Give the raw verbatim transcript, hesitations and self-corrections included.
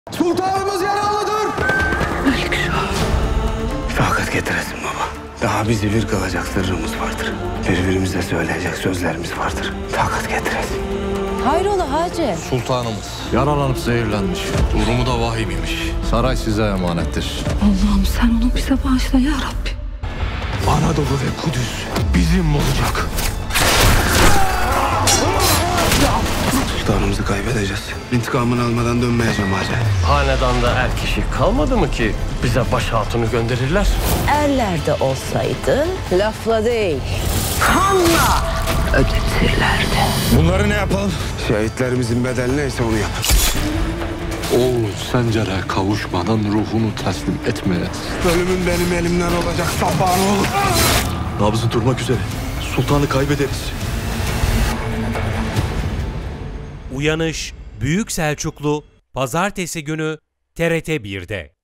Sultanımız yaralıdır. Fakat getiresin baba. Daha bizi bir kılacak sırrımız vardır. Birbirimize söyleyecek sözlerimiz vardır. Fakat getiresin. Hayrola Hacı? Sultanımız yaralanıp zehirlenmiş. Durumu da vahimmiş. Saray size emanettir. Allah'ım sen onu bize bağışla ya Rabbi. Anadolu ve Kudüs bizim olacak. Sultanımızı kaybedeceğiz. İntikamını almadan dönmeyeceğim hacı. Hanedanda er kişi kalmadı mı ki bize baş hatunu gönderirler? Erlerde olsaydı lafla değil, kanla ödetirlerdi. Bunları ne yapalım? Şehitlerimizin bedeli neyse onu yap. Oğul Sencer'e kavuşmadan ruhunu teslim etmeye. Ölümün benim elimden olacak sabahın olur. Nabzı durmak üzere. Sultanı kaybederiz. Uyanış Büyük Selçuklu Pazartesi günü T R T bir'de.